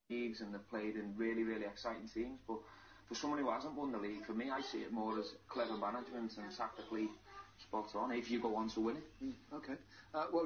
leagues and they've played in really, really exciting teams. But for someone who hasn't won the league, for me, I see it more as clever management and tactically spot on if you go on to win it. Okay. Well,